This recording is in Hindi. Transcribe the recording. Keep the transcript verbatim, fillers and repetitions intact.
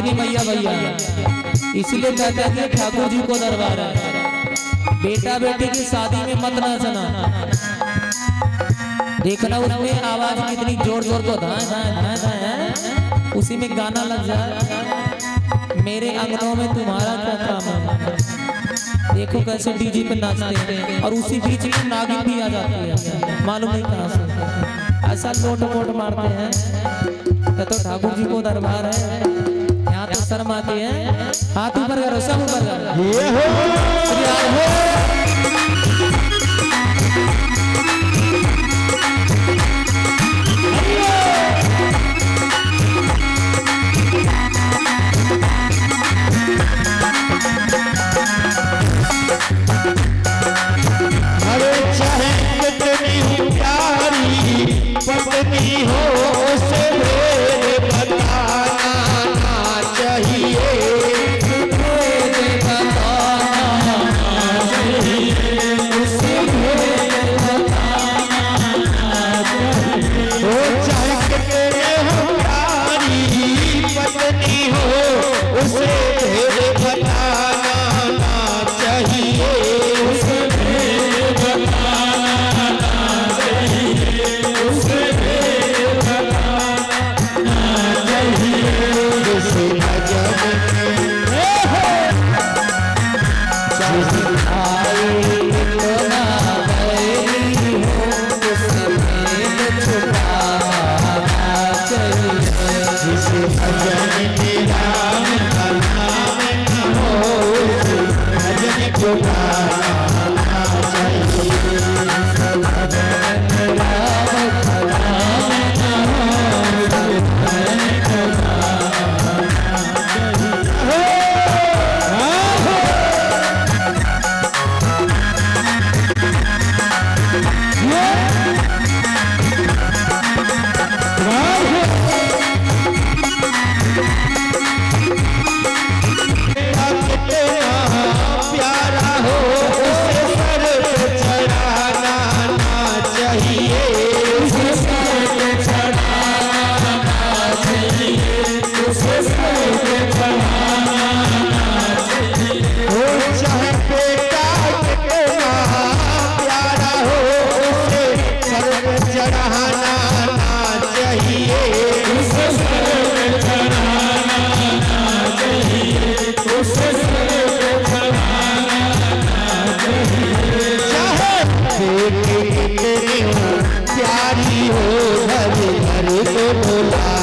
फिर भी मैया भैया, इसलिए कहते हैं कि ठाकुर जी को दरबार है। बेटा बेटी की शादी में मत नाचना, देखना उसमें आवाज कितनी जोर जोर को धाए धाए धाए धाए, उसी में गाना लग जाए, मेरे अंगनों में तुम्हारा क्या काम है। देखो कैसे डीजे पे नाचते हैं और उसी बीच में नागिन भी आ जाती है, मालूम नहीं कहाँ से, ऐसा लोट मोट मारते हैं। तो ठाकुर जी को दरबार है, यहाँ तो शर्म आती है। हाथ ऊपर करो, सब ऊपर करो। पत्नी हो उसे भेद बताना ना चाहिए, भेद बताना चाहिए, उसे भेद बताना चाहिए। हो चाहे कितने हो प्यारी पत्नी हो उसे भेद बताना ना चाहिए, उसे भेद बताना ना चाहिए, उसे प्यारी हो घर घर को बोला